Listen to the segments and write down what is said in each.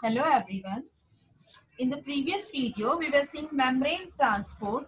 Hello everyone. In the previous video, we were seeing membrane transport.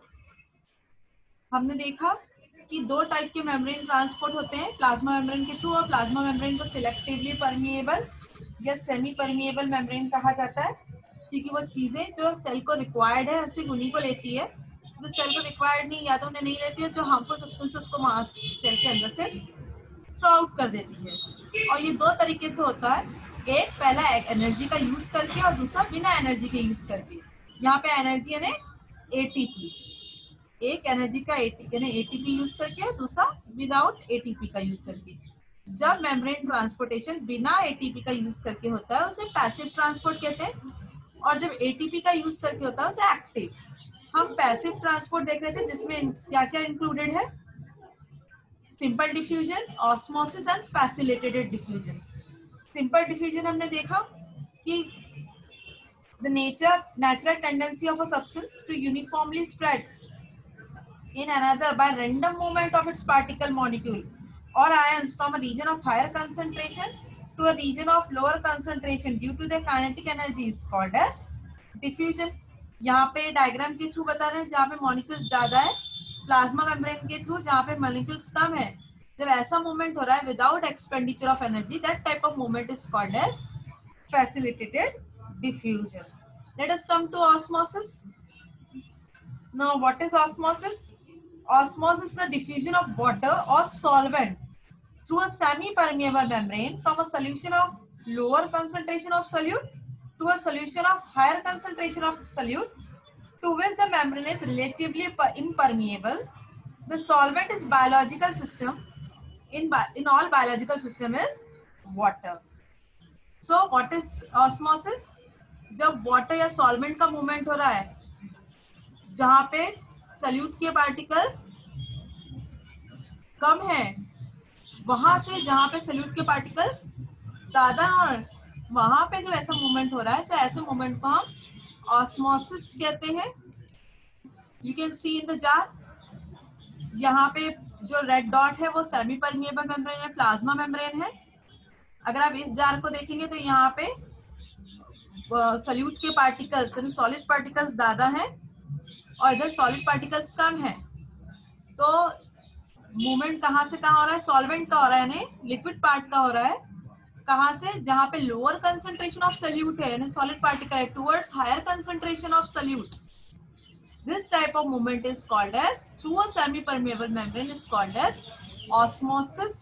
हमने देखा कि दो टाइप के मेम्ब्रेन ट्रांसपोर्ट होते हैं, प्लाज्मा मेम्ब्रेन के थ्रू, और प्लाज्मा मेम्ब्रेन को सिलेक्टिवली परमिएबल या सेमी परमिएबल मेम्ब्रेन कहा जाता है, क्योंकि वो चीजें जो सेल को रिक्वायर्ड है सिर्फ उन्हीं को लेती है, जो सेल को रिक्वायर्ड नहीं या तो उन्हें नहीं लेती है, जो हार्मफुल सब्सटेंस उसको सेल के अंदर से थ्रो आउट कर देती है। और ये दो तरीके से होता है, एक पहला एनर्जी का यूज करके और दूसरा बिना एनर्जी के यूज करके। यहाँ पे एनर्जी यानी एटीपी, एक एनर्जी का एटीपी यूज करके, दूसरा विदाउट एटीपी का यूज करके। जब मेम्ब्रेन ट्रांसपोर्टेशन बिना एटीपी का यूज करके होता है उसे पैसिव ट्रांसपोर्ट कहते हैं, और जब एटीपी का यूज करके होता है उसे एक्टिव। हम पैसिव ट्रांसपोर्ट देख रहे थे जिसमें क्या क्या इंक्लूडेड है, simple diffusion, osmosis and facilitated diffusion. Simple diffusion हमने देखा कि the natural tendency of a substance to uniformly spread in another by random movement of its particle molecule or ions from a region of higher concentration to a region of lower concentration due to their kinetic energy is called as diffusion. यहाँ पे diagram के through बता रहे हैं जहाँ पे molecules ज्यादा है, प्लाज्मा मेम्ब्रेन के थ्रू जहाँ पे मॉलिक्यूल्स कम है। जब ऐसा मूवमेंट हो रहा है without expenditure of energy, that type of movement is called as facilitated diffusion. Let us come to osmosis. Now, what is osmosis? Osmosis is the diffusion of water or solvent through a semi-permeable membrane from a solution of lower concentration of solute to a solution of higher concentration of solute to which the membrane is relatively impermeable. The solvent is biological system. In all biological system is water. So what is osmosis? जब water या solvent का movement हो रहा है जहां पे salute के particles कम है, वहां से जहां पे सल्यूट के पार्टिकल्स ज्यादा, और वहां पे जब ऐसा मूवमेंट हो रहा है तो ऐसे मूवमेंट को हम ऑस्मोसिस कहते हैं। You can see in the jar, यहाँ पे जो रेड डॉट है वो सेमी परमिएबल मेम्ब्रेन है, प्लाज्मा मेम्ब्रेन है। अगर आप इस जार को देखेंगे तो यहाँ पे सल्यूट के पार्टिकल्स यानी सॉलिड पार्टिकल्स ज्यादा हैं और इधर सॉलिड पार्टिकल्स कम है। तो मूवमेंट कहाँ से कहाँ हो रहा है? सॉल्वेंट का हो रहा है यानी लिक्विड पार्ट का हो रहा है। कहाँ से? जहाँ पे लोअर कंसंट्रेशन ऑफ सल्यूट है यानी सॉलिड पार्टिकल है, towards higher concentration of solute. This type of movement is called as through a semi permeable membrane is called as osmosis.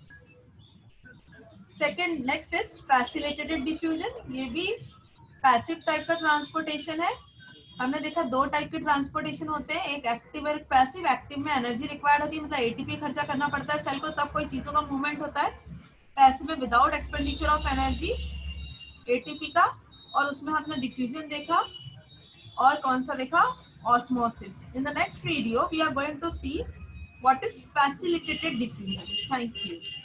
Second, next is facilitated diffusion. ये भी passive type का transportation है। हमने देखा दो type के transportation होते हैं, एक एक्टिव और एक पैसिव। एक्टिव में एनर्जी रिक्वायर्ड होती है, मतलब एटीपी खर्चा करना पड़ता है सेल को, तब कोई चीजों का मूवमेंट होता है। पैसिव में without expenditure of energy ATP का, और उसमें हमने डिफ्यूजन देखा और कौन सा देखा? Osmosis. In the next video we are going to see what is facilitated diffusion. Thank you.